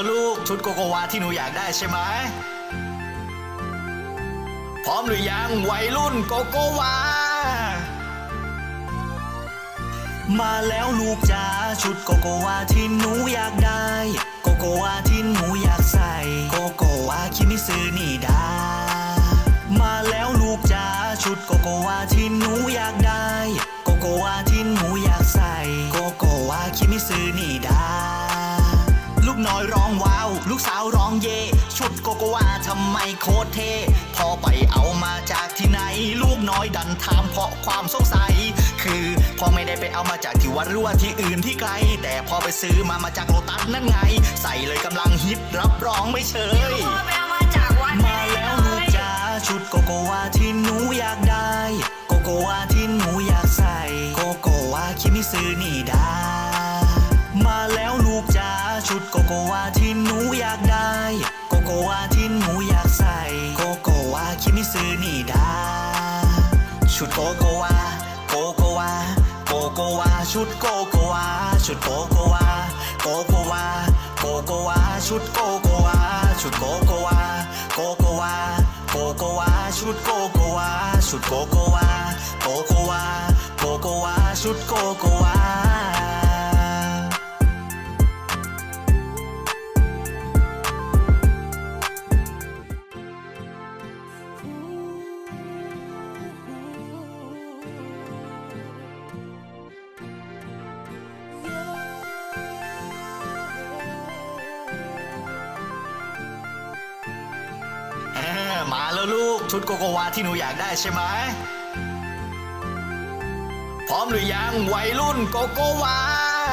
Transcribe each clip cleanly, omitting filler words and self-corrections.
แล้วลูกชุดโกโกวาที่หนูอยากได้ใช่ไหมพร้อมหรือยังวัยรุ่นโกโกวามาแล้วลูกจ๋าชุดโกโกวาที่หนูอยากได้โกโกวาที่หนูอยากใส่โกโกวาคิมิซึนี่ดามาแล้วลูกจ๋าชุดโกโกวาที่หนูอยากได้โกโกวาที่หนูอยากใส่โกโกวาคิมิซึนี่ดาลูกน้อยร้องว้าวลูกสาวร้องเย่ชุดโกโกวาทำไมโคตรเท่พอไปเอามาจากที่ไหนลูกน้อยดันถามเพราะความสงสัยคือพอไม่ได้ไปเอามาจากที่วัดหรือว่าที่อื่นที่ไกลแต่พอไปซื้อมาจากโลตัสนั่นไงใส่เลยกำลังฮิตรับรองไม่เชยมาแล้วลูกจ๋าชุดโกโกวาที่หนูอยากได้โกโกวาที่หนูอยากใส่โกโกวาคิมิซึนี่ดามาแล้วลูกจ๋าชุดโกโกวาที่หนูอยากได้โกโกวาที่หนูอยากใส่โกโกวาคิมิซึนี่ดาชุดโกโกวาโกโกวาโกโกวาชุดโกโกวาชุดโกโกวาโกโกวาโกโกวาชุดโกโกวาชุดโกโกวาโกโกวาโกโกวาชุดโกโกวาชุดโกโกวาโกโกวาโกโกวาชุดโกโกวามาแล้วลูกชุดโกโกวาที่หนูอยากได้ใช่ไหมพร้อมหรือยังวัยรุ่นโกโกวา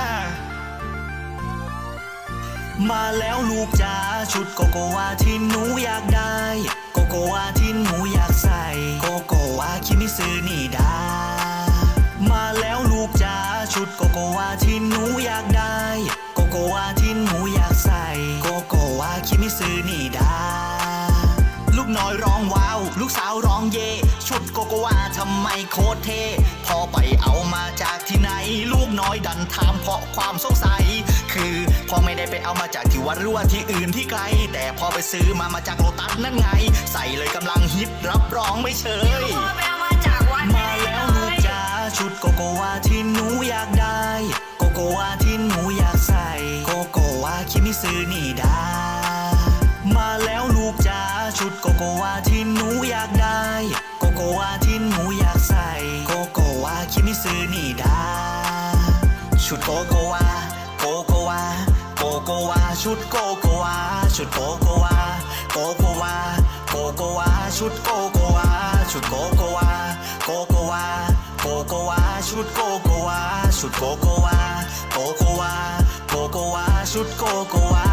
มาแล้วลูกจ๋าชุดโกโกวาที่หนูอยากได้โกโกวาที่หนูอยากใส่โกโกวาคิมิซึนี่ดามาแล้วลูกจ๋าชุดโกโกวาที่หนูอยากได้โกโกวาที่หนูอยากใส่โกโกวาคิมิซึนี่ดาลูกน้อยร้องว้าวลูกสาวร้องเย่ชุดโกโกวาทำไมโคตรเท่พอไปเอามาจากที่ไหนลูกน้อยดันถามเพราะความสงสัยคือพอไม่ได้ไปเอามาจากที่วัดหรือว่าที่อื่นที่ไกลแต่พอไปซื้อมาจากโลตัสนั่นไงใส่เลยกำลังฮิตรับรองไม่เชยมาแล้วลูกจ๋าชุดโกโกวาที่หนูอยากได้โกโกวาที่หนูอยากใส่โกโกวาคิมิซึนี่ดามาแล้วลูกจ๋าชุดโกโกวาที่หนูอยากได้โกโกวาที่หนูอยากใส่โกโกวาคิมิซึนี่ดาชุดโกโกวาโกโกวาโกโกวาชุดโกโกวาชุดโกโกวาโกโกวาโกโกวาชุดโกโกวาชุดโกโกวาโกโกวาโกโกวาชุดโกโกวาชุดโกโกวาโกโกวาโกโกวาชุดโกโกวา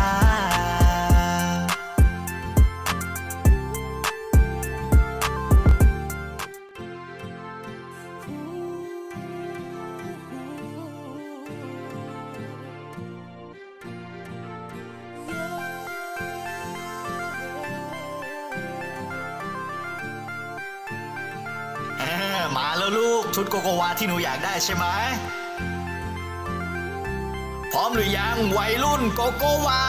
มาแล้วลูกชุดโกโกวาที่หนูอยากได้ใช่ไหมพร้อมหรือยังวัยรุ่นโกโกวา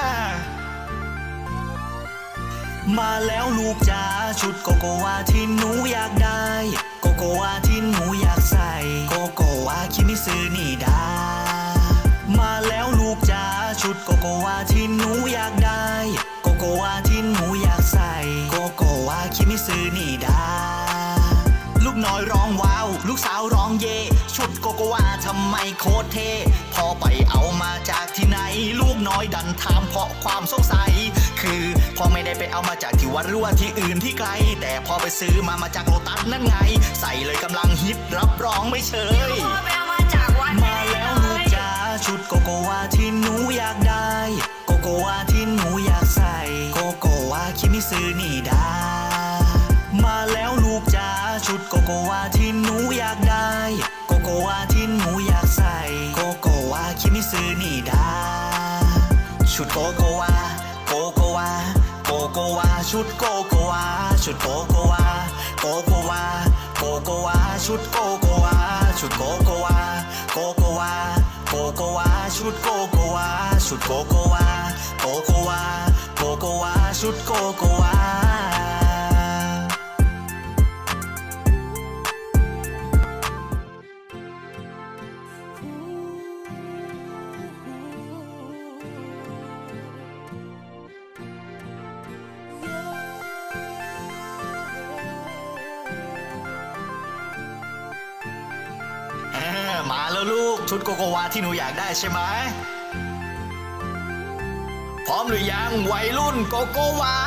มาแล้วลูกจ๋าชุดโกโกวาที่หนูอยากได้โกโกวาที่หนูอยากใส่โกโกวาคิมิซึนี่ดามาแล้วลูกจ๋าชุดโกโกวาที่หนูอยากได้โกโกวาที่หนูอยากใส่โกโกวาคิมิซึนี่ดาลูกน้อยร้องว้าวลูกสาวร้องเย่ชุดโกโกวาทำไมโคตรเท่พอไปเอามาจากที่ไหนลูกน้อยดันถามเพราะความสงสัยคือพอไม่ได้ไปเอามาจากที่วัดหรือว่าที่อื่นที่ไกลแต่พอไปซื้อมาจากโลตัสนั่นไงใส่เลยกำลังฮิตรับรองไม่เชยมาแล้วลูกจ๋าชุดโกโกวาที่หนูอยากได้โกโกวาที่หนูอยากใส่โกโกวาคิมิซึนี่ดามาแล้วลูกจ๋าชุดโกโกวาที่หนูอยากได้โกโกวาที่หนูอยากใส่โกโกวาคิมิซึนี่ดาชุดโกโกวาโกโกวาโกโกวาชุดโกโกวาชุดโกโกวาโกโกวาโกโกวาชุดโกโกวาชุดโกโกวาโกโกวาโกโกวาชุดโกโกวาชุดโกโกวาโกโกโกวาชุดโกโกวามาแล้วลูกชุดโกโกวาที่หนูอยากได้ใช่ไหมพร้อมหรือยังวัยรุ่นโกโกวา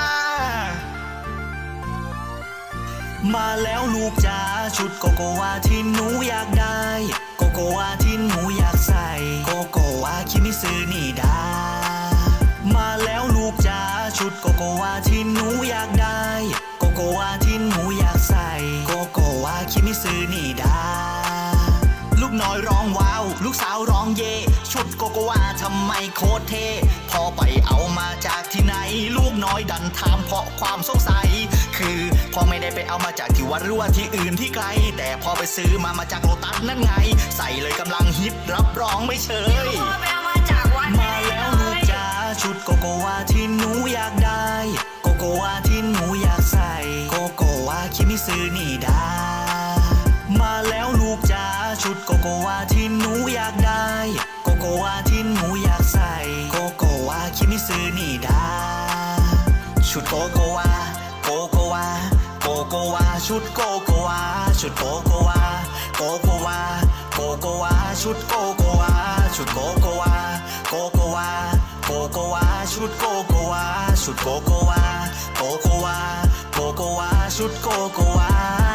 มาแล้วลูกจ๋าชุดโกโกวาที่หนูอยากได้โกโกวาที่หนูอยากใส่โกโกวาคิมิซึนิดามาแล้วลูกจ๋าชุดโกโกวาที่หนูอยากได้โกโกวาที่หนูอยากใส่โกโกวาคิมิซึนิดาลูกน้อยร้องว้าวลูกสาวร้องเย่ชุดโกโกวาทำไมโคตรเท่พอไปเอามาจากที่ไหนลูกน้อยดันถามเพราะความสงสัยคือพอไม่ได้ไปเอามาจากที่วัดหรือว่าที่อื่นที่ไกลแต่พอไปซื้อมาจากโลตัสนั่นไงใส่เลยกำลังฮิตรับรองไม่เชยมาแล้วลูกจ๋าชุดโกโกวาที่หนูอยากได้โกโกวาที่หนูอยากใส่โกโกวาคิมิซึนิดามาแล้วลูกจ๋าชุดโกโกวาที่หนูอยากได้โกโกวาที่หนูอยากใส่โกโกวาคิมิซึนิดาชุดโกโกวาโกโกวาโกโกวาชุดโกโกวาชุดโกโกวาโกโกวาโกโกวาชุดโกโกวาชุดโกโกวาโกโกวาโกโกวาชุดโกโกวาชุดโกโกวาโกโกวาโกโกวาชุดโกโกวา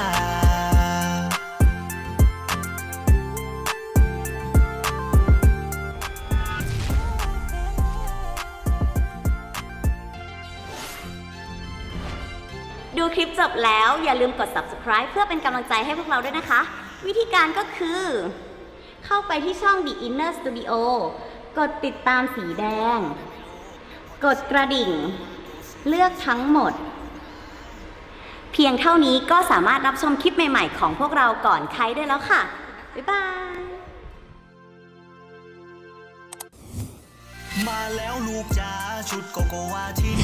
ดูคลิปจบแล้วอย่าลืมกด subscribe เพื่อเป็นกำลังใจให้พวกเราด้วยนะคะ วิธีการก็คือเข้าไปที่ช่อง The Inner Studio กดติดตามสีแดงกดกระดิ่งเลือกทั้งหมดเพียงเท่านี้ก็สามารถรับชมคลิปใหม่ๆของพวกเราก่อนใครได้แล้วค่ะบ๊ายบายมาแล้วลูกจ๋าชุดโกโกวาที่